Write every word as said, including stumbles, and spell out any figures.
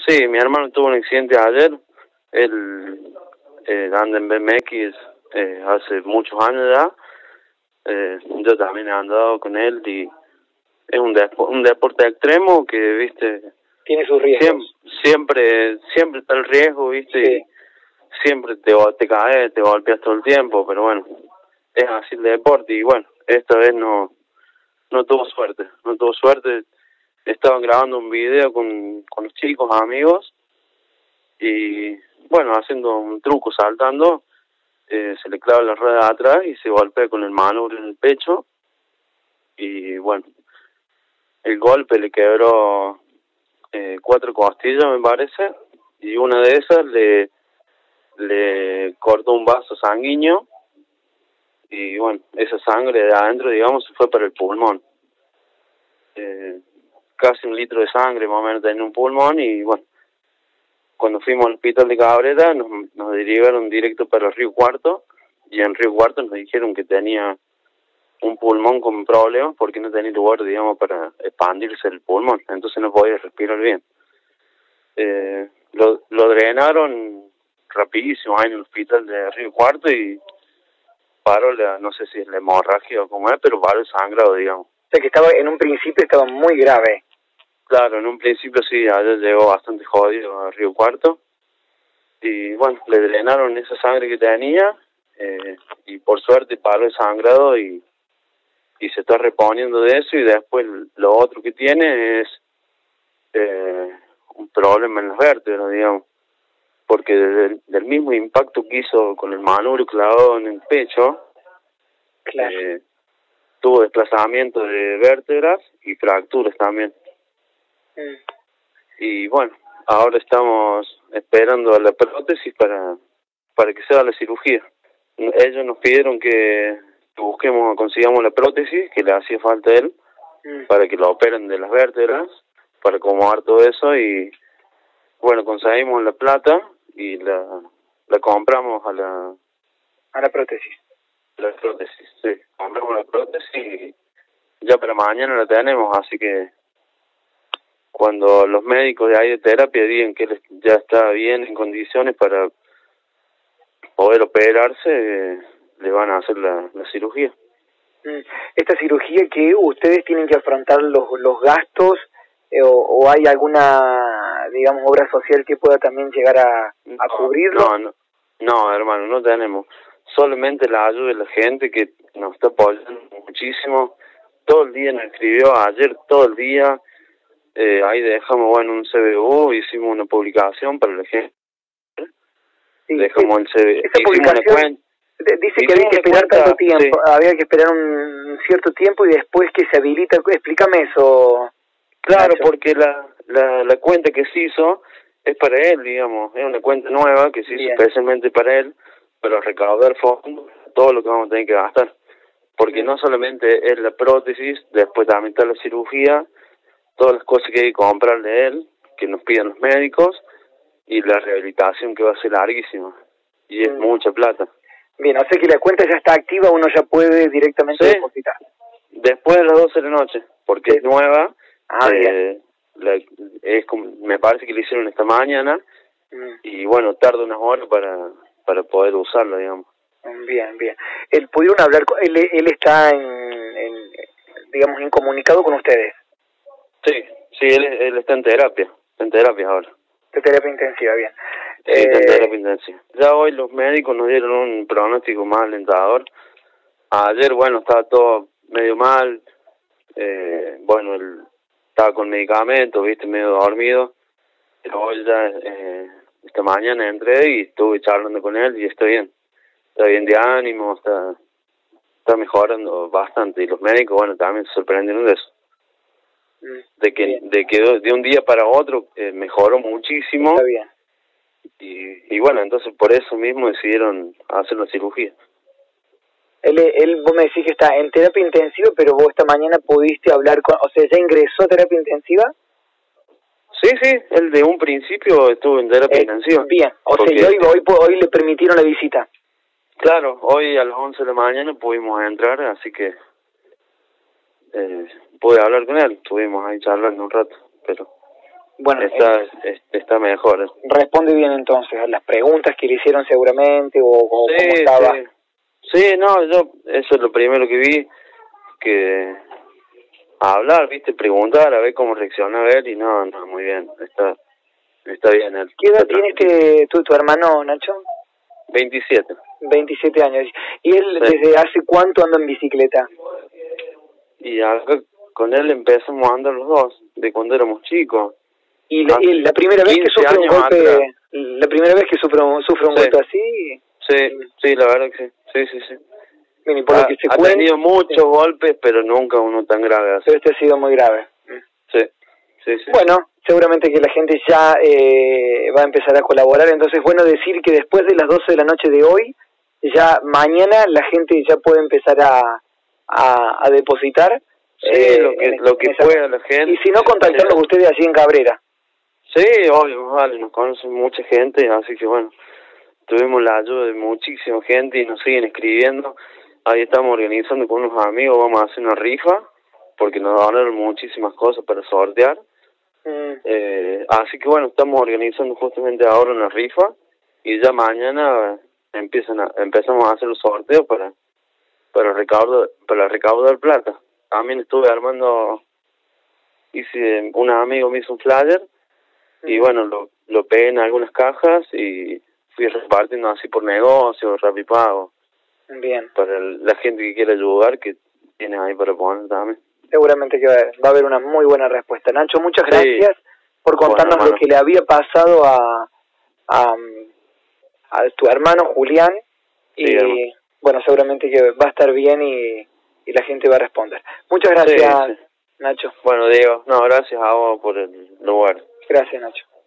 Sí, mi hermano tuvo un accidente ayer. Él eh, anda en B M X eh, hace muchos años ya. Eh, yo también he andado con él y es un, depo un deporte extremo que, viste... Tiene sus riesgos. Siempre, siempre, siempre está el riesgo, viste, Sí. y siempre te, te caes, te golpeas todo el tiempo, pero bueno, es así el deporte y bueno, esta vez no, no tuvo suerte, no tuvo suerte. Estaban grabando un video con, con los chicos, amigos, y bueno, haciendo un truco, saltando, eh, se le clava la rueda de atrás y se golpea con el manubrio en el pecho, y bueno, el golpe le quebró eh, cuatro costillas, me parece, y una de esas le, le cortó un vaso sanguíneo, y bueno, esa sangre de adentro, digamos, se fue para el pulmón. Eh, casi un litro de sangre más o menos en un pulmón, y bueno, cuando fuimos al hospital de Cabrera nos, nos derivaron directo para Río Cuarto, y en Río Cuarto nos dijeron que tenía un pulmón con problemas porque no tenía lugar, digamos, para expandirse el pulmón, entonces no podía respirar bien. Eh, lo, lo drenaron rapidísimo ahí en el hospital de Río Cuarto y paró la, no sé si es la hemorragia o cómo es, pero paró el sangrado, digamos. O sea que estaba, en un principio estaba muy grave. Claro, en un principio sí, ayer llegó bastante jodido a Río Cuarto. Y bueno, le drenaron esa sangre que tenía, eh, y por suerte paró el sangrado y, y se está reponiendo de eso. Y después lo otro que tiene es eh, un problema en las vértebras, digamos, porque desde el, del mismo impacto que hizo con el manubrio clavado en el pecho, Claro. eh, tuvo desplazamiento de vértebras y fracturas también. Mm. Y bueno, ahora estamos esperando a la prótesis para, para que se haga la cirugía. Ellos nos pidieron que busquemos, consigamos la prótesis que le hacía falta a él, mm. para que lo operen de las vértebras, para acomodar todo eso, y bueno, conseguimos la plata y la, la compramos a la... A la prótesis. La prótesis, sí. Compramos la prótesis y ya para mañana la tenemos, así que cuando los médicos de ahí de terapia digan que él ya está bien en condiciones para poder operarse, eh, le van a hacer la, la cirugía. ¿Esta cirugía que ustedes tienen que afrontar los, los gastos eh, o, o hay alguna, digamos, obra social que pueda también llegar a, a cubrirlo? No, no, no, hermano, no tenemos. Solamente la ayuda de la gente que nos está apoyando muchísimo. Todo el día nos escribió, ayer todo el día. Eh, ahí dejamos, bueno, un C B U, hicimos una publicación para la gente. Sí, dejamos el C B U, esa publicación dice que había que esperar cuenta, tanto tiempo, sí. Había que esperar un cierto tiempo y después que se habilita. Explícame eso. Claro, Nacho. Porque la, la, la cuenta que se hizo es para él, digamos, es una cuenta nueva que se hizo Bien. especialmente para él, para recaudar fondos, todo lo que vamos a tener que gastar. Porque Bien. no solamente es la prótesis, después también está la cirugía, todas las cosas que hay que comprarle a él, que nos piden los médicos, y la rehabilitación que va a ser larguísima, y es mm. mucha plata. Bien, o sea que la cuenta ya está activa, uno ya puede directamente sí. depositar. Después de las doce de la noche, porque sí. es nueva, ah, eh, la, es como, me parece que la hicieron esta mañana, mm. y bueno, tarda unas horas para, para poder usarla, digamos. Bien, bien. ¿Él pudieron hablar, con, él, él está en, en, digamos, incomunicado con ustedes? Sí, sí, él, él está en terapia, en terapia ahora. De terapia intensiva, bien. Sí, eh... en terapia intensiva. Ya hoy los médicos nos dieron un pronóstico más alentador. Ayer, bueno, estaba todo medio mal, eh, bueno, él estaba con medicamentos, viste, medio dormido, pero hoy ya, eh, esta mañana entré y estuve charlando con él y está bien, está bien de ánimo, está, está mejorando bastante, y los médicos, bueno, también se sorprendieron de eso. De que, de que de un día para otro eh, mejoró muchísimo. Está bien. Y, y bueno, entonces por eso mismo decidieron hacer la cirugía. Él, él, vos me decís que está en terapia intensiva, pero vos esta mañana pudiste hablar con, o sea, ¿ya ingresó a terapia intensiva? Sí, sí, él de un principio estuvo en terapia eh, intensiva. Bien, o porque, sea, y hoy, hoy, hoy le permitieron la visita. Claro, hoy a las once de la mañana pudimos entrar, así que eh, pude hablar con él, estuvimos ahí charlando un rato, pero Bueno, está, eh, está mejor. Responde bien entonces a las preguntas que le hicieron seguramente, o, o sí, cómo estaba. Sí. sí, no, yo, eso es lo primero que vi, que hablar, viste, preguntar, a ver cómo reacciona él, y no, no, muy bien, está, está bien él. ¿Qué edad tiene este, tu, tu hermano, Nacho? veintisiete. veintisiete años. ¿Y él Sí. desde hace cuánto anda en bicicleta? Y acá con él empezamos a andar los dos, de cuando éramos chicos. ¿Y la, y la primera vez que sufre un golpe, atrás. la primera vez que sufre, sufre un sí. golpe así? Sí, sí, la verdad que sí, sí, sí, sí. Bien, y por ha, lo que se ha cuenta, tenido muchos sí. golpes, pero nunca uno tan grave así. Pero este ha sido muy grave. Sí, sí, sí. Bueno, seguramente que la gente ya eh, va a empezar a colaborar, entonces bueno decir que después de las doce de la noche de hoy, ya mañana la gente ya puede empezar a, a, a depositar. Sí, eh, lo que, en, lo que esa, pueda la gente. Y si no, contactarlos sí. ustedes allí en Cabrera. Sí, obvio, vale, nos conocen mucha gente, así que bueno, tuvimos la ayuda de muchísima gente y nos siguen escribiendo. Ahí estamos organizando con unos amigos, vamos a hacer una rifa, porque nos donaron muchísimas cosas para sortear. Mm. Eh, así que bueno, estamos organizando justamente ahora una rifa, y ya mañana empiezan a, empezamos a hacer los sorteos para para recaudar, para recaudar plata. También estuve armando, hice, un amigo me hizo un flyer, mm. y bueno, lo, lo pegué en algunas cajas y fui repartiendo así por negocio, Rapipago. Bien. Para el, la gente que quiera ayudar, que tiene ahí para poner también. Seguramente que va, va a haber una muy buena respuesta. Nacho, muchas gracias sí. por contarnos bueno, lo que le había pasado a, a, a tu hermano Julián. Sí, y hermano. Bueno, seguramente que va a estar bien y, y la gente va a responder. Muchas gracias, sí, sí. Nacho. Bueno, Diego, no, gracias a vos por el lugar. Gracias, Nacho.